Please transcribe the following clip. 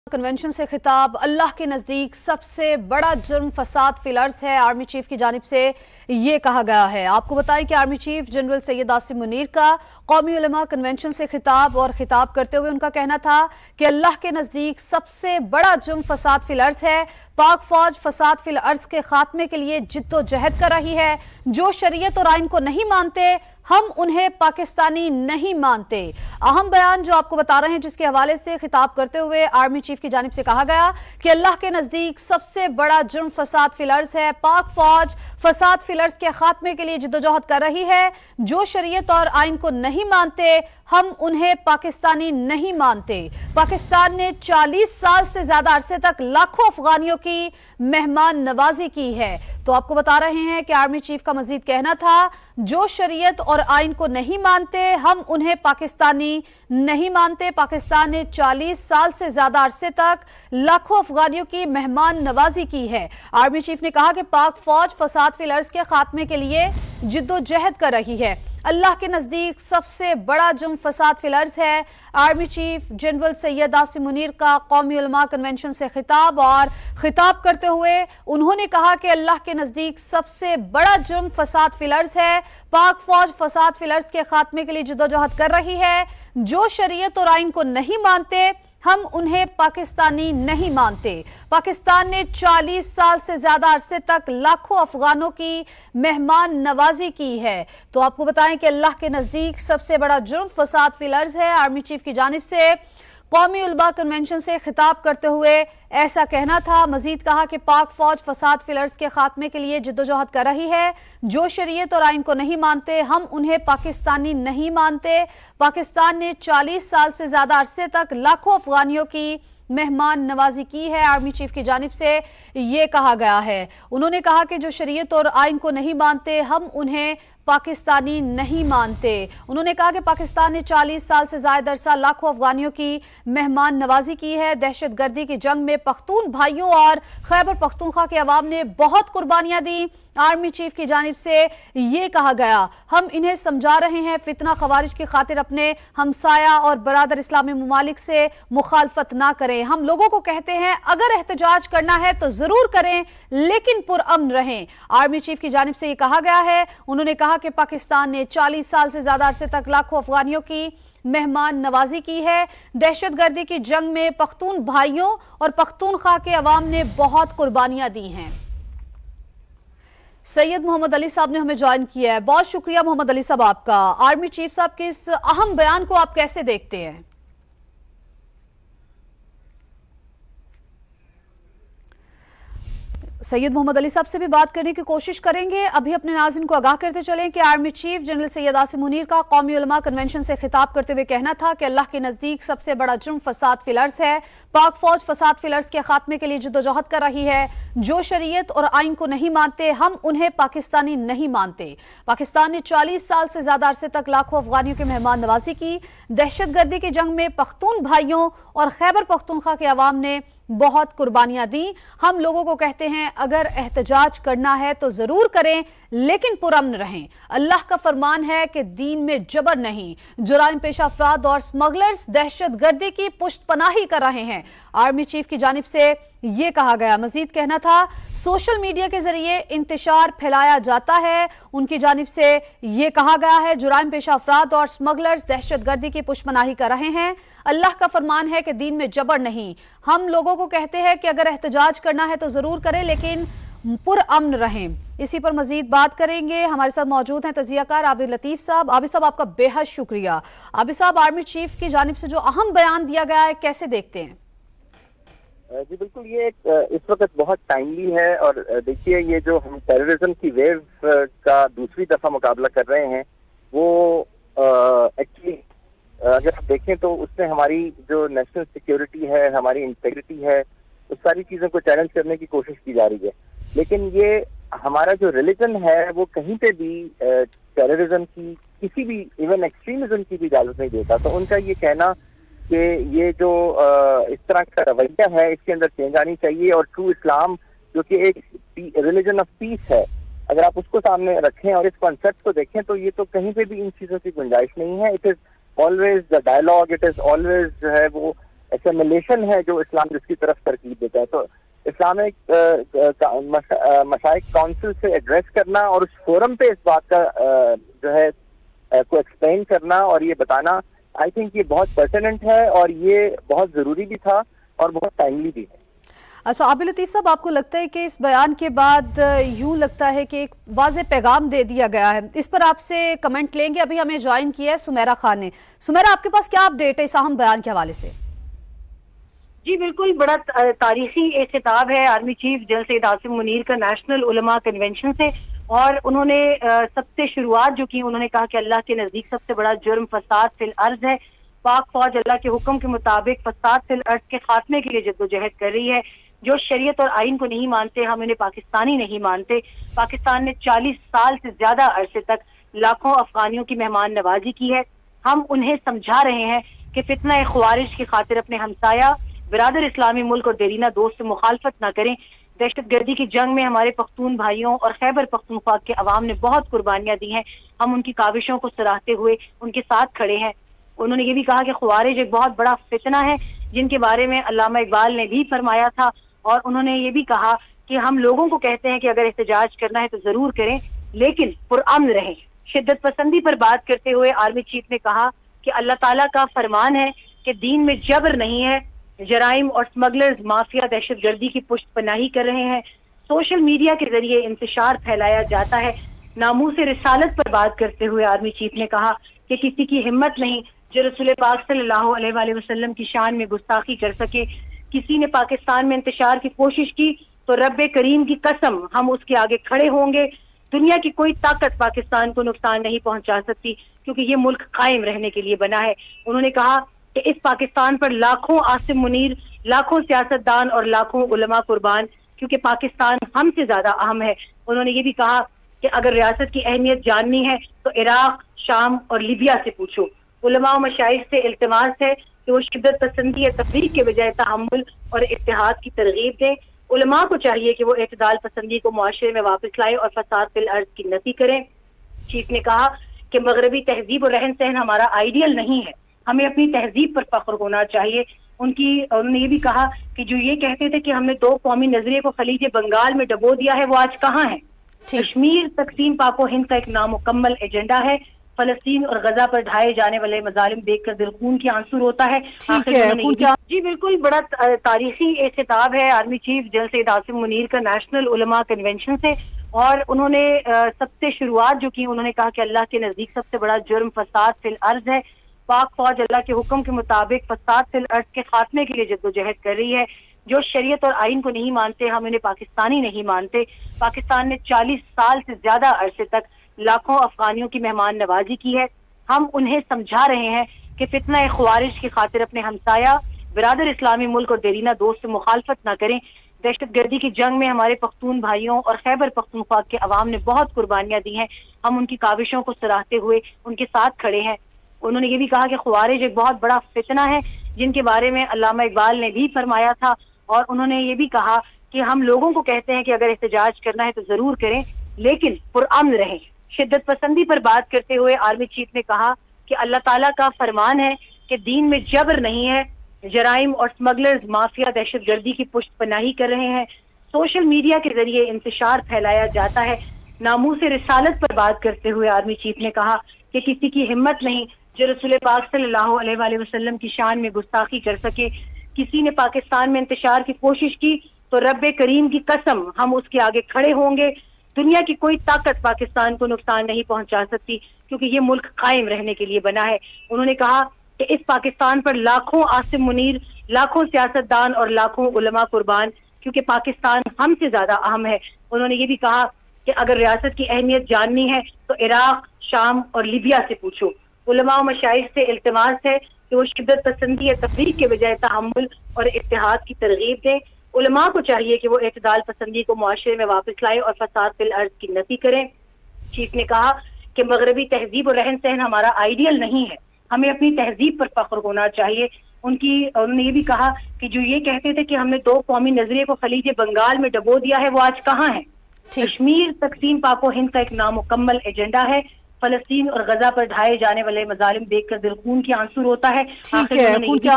Convention से खिताब अल्लाह के नजदीक सबसे बड़ा जुर्म फसाद फिल अर्ज़ है। आर्मी चीफ की जानिब से ये कहा गया है। आपको बताएं कि army chief general Syed Asim Munir का कौमी उलमा कन्वेंशन से खिताब करते हुए उनका कहना था कि अल्लाह के नजदीक सबसे बड़ा जुर्म फसाद फिल अर्ज़ है। पाक फौज फसाद फिल अर्ज़ के खात्मे के लिए जिद्दोजहद कर रही है। जो शरीयत और आइन को नहीं मानते हम उन्हें पाकिस्तानी नहीं मानते। अहम बयान जो आपको बता रहे हैं, जिसके हवाले से खिताब करते हुए आर्मी चीफ की जानिब से कहा गया कि अल्लाह के नजदीक सबसे बड़ा जुर्म फसाद फिल अर्ज़ है। पाक फौज फसाद फिल अर्ज़ के खात्मे के लिए जिद्दोजहद कर रही है। जो शरीयत और आइन को नहीं मानते हम उन्हें पाकिस्तानी नहीं मानते। पाकिस्तान ने 40 साल से ज्यादा अरसे तक लाखों अफगानियों की मेहमान नवाजी की है। तो आपको बता रहे हैं कि आर्मी चीफ का मजीद कहना था, जो शरीयत और आइन को नहीं मानते हम उन्हें पाकिस्तानी नहीं मानते। पाकिस्तान ने 40 साल से ज्यादा अरसे तक लाखों अफगानियों की मेहमान नवाजी की है। आर्मी चीफ ने कहा कि पाक फौज फसाद फिल अर्ज़ के खात्मे के लिए जिद्दोजहद कर रही है। अल्लाह के नजदीक सबसे बड़ा जुर्म फसाद फिल अर्ज़ है। Army chief general Syed Asim Munir का कौमी उलमा कन्वेंशन से खिताब करते हुए उन्होंने कहा कि अल्लाह के नजदीक सबसे बड़ा जुर्म फसाद फिल अर्ज़ है। पाक फौज फसाद फिल अर्ज़ के खात्मे के लिए जिद्दोजहद कर रही है। जो शरीयत और आइन को नहीं मानते हम उन्हें पाकिस्तानी नहीं मानते। पाकिस्तान ने 40 साल से ज्यादा अरसे तक लाखों अफगानों की मेहमान नवाजी की है। तो आपको बताएं कि अल्लाह के नजदीक सबसे बड़ा जुर्म फसाद फिल अर्ज़ है। आर्मी चीफ की जानिब से कौमी उलमा कन्वेंशन से खिताब करते हुए ऐसा कहना था। मजीद कहा कि पाक फौज फसाद फिल अर्ज़ के खात्मे के लिए जिद्दोजहद कर रही है। जो शरीयत और आइन को नहीं मानते हम उन्हें पाकिस्तानी नहीं मानते। पाकिस्तान ने 40 साल से ज्यादा अरसे तक लाखों अफगानियों की मेहमान नवाजी की है। आर्मी चीफ की जानिब से ये कहा गया है। उन्होंने कहा कि जो शरीयत और आइन को नहीं मानते हम उन्हें पाकिस्तानी नहीं मानते। उन्होंने कहा कि पाकिस्तान ने 40 साल से ज्यादा अरसा लाखों अफगानियों की मेहमान नवाजी की है। दहशत गर्दी की जंग में पख्तून भाइयों और खैबर पख्तूनख्वा के अवाम ने बहुत कुर्बानियां दी। आर्मी चीफ की जानिब से ये कहा गया, हम इन्हें समझा रहे हैं फितना खवारिज की खातिर अपने हमसाया और बरादर इस्लामी मुमालिक से मुखालफत ना करें। हम लोगों को कहते हैं अगर एहतजाज करना है तो जरूर करें लेकिन पुरअमन रहें। आर्मी चीफ की जानिब से ये कहा गया है। उन्होंने कहा कि पाकिस्तान ने 40 साल से ज्यादा अरसे तक लाखों अफगानियों की मेहमान नवाजी की है। दहशत गर्दी की जंग में पख्तून भाइयों और पख्तूनख्वा के अवाम ने बहुत कुर्बानियां दी हैं। सैयद मोहम्मद अली साहब ने हमें ज्वाइन किया है। बहुत शुक्रिया मोहम्मद अली साहब आपका। आर्मी चीफ साहब के इस अहम बयान को आप कैसे देखते हैं? सैयद मोहम्मद अली साहब से भी बात करने की कोशिश करेंगे। अभी अपने नाज़रीन को आगाह करते चलें कि army chief general Syed Asim Munir का कौमी उलमा कन्वेंशन से खिताब करते हुए कहना था कि अल्लाह के नजदीक सबसे बड़ा जुर्म फसाद फिल अर्ज़ है। पाक फौज फसाद फिल अर्ज़ के खात्मे के लिए जिद्दोजहद कर रही है। जो शरीयत और आइन को नहीं मानते हम उन्हें पाकिस्तानी नहीं मानते। पाकिस्तान ने 40 साल से ज्यादा अरसे तक लाखों अफगानियों की मेहमान नवाजी की। दहशत गर्दी की जंग में पख्तून भाइयों और खैबर पख्तूनख्वा के अवाम ने बहुत कुर्बानियां दी। हम लोगों को कहते हैं अगर एहतजाज करना है तो जरूर करें लेकिन पुरअमन रहें। अल्लाह का फरमान है कि दीन में जबर नहीं। जुराइम पेशा अफराद और स्मगलर्स दहशत गर्दी की पुष्टपनाही कर रहे हैं। आर्मी चीफ की जानिब से ये कहा गया। मजीद कहना था, सोशल मीडिया के जरिए इंतशार फैलाया जाता है। उनकी जानिब से ये कहा गया है, जुराइम पेशा अफराद और स्मगलर्स दहशत गर्दी की पुष्टपनाही कर रहे हैं। अल्लाह का फरमान है कि दीन में जबर नहीं। हम लोगों को कहते हैं कि अगर एहतजाज करना है तो जरूर करें लेकिन पुरअमन रहें। इसी पर मजीद बात करेंगे। हमारे साथ मौजूद हैं तजियाकार आबिद लतीफ साहब। आबिद साहब आपका बेहद शुक्रिया। आबिद साहब, आर्मी चीफ की जानिब से जो अहम बयान दिया गया है कैसे देखते हैं? जी बिल्कुल, ये इस वक्त बहुत टाइमली है। और देखिए, ये जो हम टेररिज्म की वेव का दूसरी दफा मुकाबला कर रहे हैं वो एक्चुअली अगर आप देखें तो उसमें हमारी जो नेशनल सिक्योरिटी है, हमारी इंटेग्रिटी है, उस सारी चीजों को चैलेंज करने की कोशिश की जा रही है। लेकिन ये हमारा जो रिलीजन है वो कहीं पे भी टेररिज्म की, किसी भी इवन एक्सट्रीमिज्म की भी इजाजत नहीं देता। तो उनका ये कहना कि ये जो इस तरह का रवैया है इसके अंदर चेंज आनी चाहिए। और ट्रू इस्लाम जो कि एक रिलीजन ऑफ पीस है, अगर आप उसको सामने रखें और इस कॉन्सेप्ट को देखें तो ये तो कहीं पे भी इन चीजों की गुंजाइश नहीं है। It is always the dialogue, it is always जो है वो اسیمیلیشن ہے جو اسلام جس کی طرف ترکیب دیتا ہے. تو اسلامک مشائخ کونسل سے ایڈریس کرنا اور اس فورم پہ اس بات کا جو ہے کو ایکسپلین کرنا اور یہ بتانا, آئی تھنک یہ بہت پرٹیننٹ ہے اور یہ بہت ضروری بھی تھا اور بہت ٹائملی بھی ہے. اچھا عابد لطیف صاحب, آپ کو لگتا ہے کہ اس بیان کے بعد یوں لگتا ہے کہ ایک واضح پیغام دے دیا گیا ہے, اس پر آپ سے کمنٹ لیں گے. ابھی ہمیں جوائن کیا ہے سمیرہ خان نے. سمیرہ, آپ کے پاس کیا اپڈیٹ ہے اس اہم بیان کے حوالے سے؟ جی بالکل, بڑا تاریخی خطاب ہے army chief general Syed Asim Munir کا نیشنل علماء کنونشن سے, اور انہوں نے سب سے شروعات جو کی, انہوں نے کہا کہ اللہ کے نزدیک سب سے بڑا جرم فساد فی الارض ہے. پاک فوج اللہ کے حکم کے مطابق فساد فی الارض کے خاتمے کے لیے جدوجہد کر رہی ہے. جو شریعت اور آئین کو نہیں مانتے, ہم انہیں پاکستانی نہیں مانتے. پاکستان نے 40 سال سے زیادہ عرصے تک لاکھوں افغانیوں کی مہمان نوازی کی ہے. ہم انہیں سمجھا رہے ہیں کہ فتنہ خوارج کی خاطر اپنے ہمسایہ برادر اسلامی ملک اور دیرینہ دوست سے مخالفت نہ کریں. دہشت گردی کی جنگ میں ہمارے پختون بھائیوں اور خیبر پختونخوا کے عوام نے بہت قربانیاں دی ہیں. ہم ان کی کاوشوں کو سراہتے ہوئے ان کے ساتھ کھڑے ہیں. انہوں نے یہ بھی کہا کہ خوارج ایک بہت بڑا فتنہ ہے جن کے بارے میں علامہ اقبال نے بھی فرمایا تھا, اور انہوں نے یہ بھی کہا کہ ہم لوگوں کو کہتے ہیں کہ اگر احتجاج کرنا ہے تو ضرور کریں, لیکن پرامن رہیں. شدت پسندی پر بات کرتے ہوئے آرمی چیف نے کہا کہ اللہ تعالیٰ کا فرمان ہے کہ دین میں جبر نہیں ہے. جرائم اور سمگلرز مافیا دہشت گردی کی پشت پناہی کر رہے ہیں. سوشل میڈیا کے ذریعے انتشار پھیلایا جاتا ہے. ناموس رسالت پر بات کرتے ہوئے آرمی چیف نے کہا کہ کسی کی ہمت نہیں جو رسول پاک صلی اللہ علیہ وآلہ وسلم کی شان میں گستاخی کر سکے. کسی نے پاکستان میں انتشار کی کوشش کی تو رب کریم کی قسم ہم اس کے آگے کھڑے ہوں گے. دنیا کی کوئی طاقت پاکستان کو نقصان نہیں پہنچا سکتی, کیونکہ یہ ملک قائم رہنے کے لیے بنا ہے. انہوں نے کہا کہ اس پاکستان پر لاکھوں عاصم منیر, لاکھوں سیاستدان اور لاکھوں علماء قربان, کیونکہ پاکستان ہم سے زیادہ اہم ہے. انہوں نے یہ بھی کہا کہ اگر ریاست کی اہمیت جاننی ہے تو عراق, شام اور لیبیا سے پوچھو. علماء و مشائخ سے التماس ہے کہ وہ شدت پسندی یا تفریق کے بجائے تحمل اور اتحاد کی ترغیب دیں. علماء کو چاہیے کہ وہ اعتدال پسندی کو معاشرے میں واپس لائیں اور فساد فی الارض کی نفی کریں. چیف نے کہا کہ مغربی تہذیب اور رہن سہن ہمارا آئیڈیل نہیں ہے, ہمیں اپنی تہذیب پر فخر ہونا چاہیے. انہوں نے یہ بھی کہا کہ جو یہ کہتے تھے کہ ہم نے 2 قومی نظریے کو خلیج بنگال میں ڈبو دیا ہے, وہ آج کہاں ہے؟ کشمیر تقسیم پاک و ہند کا ایک نامکمل ایجنڈا ہے. فلسطین اور غزہ پر ڈھائے جانے والے مظالم دیکھ کر دل خون کی آنسو ہوتا ہے. جی بالکل, بڑا تاریخی خطاب ہے army chief general Syed Asim Munir کا نیشنل علماء کنونشن سے, اور انہوں نے سب سے شروعات جو کی, انہوں نے کہا کہ اللہ کے نزدیک سب سے بڑا جرم فساد فی الارض ہے. پاک فوج اللہ کے حکم کے مطابق فساد فی الارض کے خاتمے کے لیے جدوجہد کر رہی ہے. جو شریعت اور آئین کو نہیں مانتے, ہم انہیں پاکستانی نہیں مانتے. پاکستان نے 40 سال سے زیادہ عرصے تک لاکھوں افغانیوں کی مہمان نوازی کی ہے. ہم انہیں سمجھا رہے ہیں کہ فتنہ خوارج کی خاطر اپنے ہمسایہ برادر اسلامی ملک اور دیرینہ دوست سے مخالفت نہ کریں. دہشت گردی کی جنگ میں ہمارے پختون بھائیوں اور خیبر پختونخوا کے عوام نے بہت قربانیاں دی ہیں. ہم ان کی کاوشوں کو سراہتے ہوئے ان کے ساتھ کھڑے ہیں. انہوں نے یہ بھی کہا کہ خوارج ایک بہت بڑا فتنہ ہے جن کے بارے میں علامہ اقبال نے بھی فرمایا تھا, اور انہوں نے یہ بھی کہا کہ ہم لوگوں کو کہتے ہیں کہ اگر احتجاج کرنا ہے تو ضرور کریں, لیکن پرامن رہیں. شدت پسندی پر بات کرتے ہوئے آرمی چیف نے کہا کہ اللہ تعالیٰ کا فرمان ہے کہ دین میں جبر نہیں ہے. جرائم اور سمگلرز مافیا دہشت گردی کی پشت پناہی کر رہے ہیں. سوشل میڈیا کے ذریعے انتشار پھیلایا جاتا ہے. ناموس رسالت پر بات کرتے ہوئے آرمی چیف نے کہا کہ کسی کی ہمت نہیں جو رسول پاک صلی اللہ علیہ وآلہ وسلم کی شان میں گستاخی کر سکے. کسی نے پاکستان میں انتشار کی کوشش کی تو رب کریم کی قسم ہم اس کے آگے کھڑے ہوں گے. دنیا کی کوئی طاقت پاکستان کو نقصان نہیں پہنچا سکتی, کیونکہ یہ ملک قائم رہنے کے لیے بنا ہے. انہوں نے کہا کہ اس پاکستان پر لاکھوں عاصم منیر, لاکھوں سیاستدان اور لاکھوں علماء قربان, کیونکہ پاکستان ہم سے زیادہ اہم ہے. انہوں نے یہ بھی کہا کہ اگر ریاست کی اہمیت جاننی ہے تو عراق, شام اور لیبیا سے پوچھو. علماء و مشائخ سے التماس ہے کہ وہ شدت پسندی یا تفریق کے بجائے تحمل اور اتحاد کی ترغیب دیں. علماء کو چاہیے کہ وہ اعتدال پسندی کو معاشرے میں واپس لائیں اور فساد فی الارض کی نفی کریں. چیف نے کہا کہ مغربی تہذیب اور رہن سہن ہمارا آئیڈیل نہیں ہے, ہمیں اپنی تہذیب پر فخر ہونا چاہیے. انہوں نے یہ بھی کہا کہ جو یہ کہتے تھے کہ ہم نے 2 قومی نظریے کو خلیج بنگال میں ڈبو دیا ہے, وہ آج کہاں ہے؟ کشمیر تقسیم پاک و ہند کا ایک نامکمل ایجنڈا ہے. فلسطین اور غزہ پر ڈھائے جانے والے مظالم دیکھ کر دل خون کی آنسو ہوتا ہے.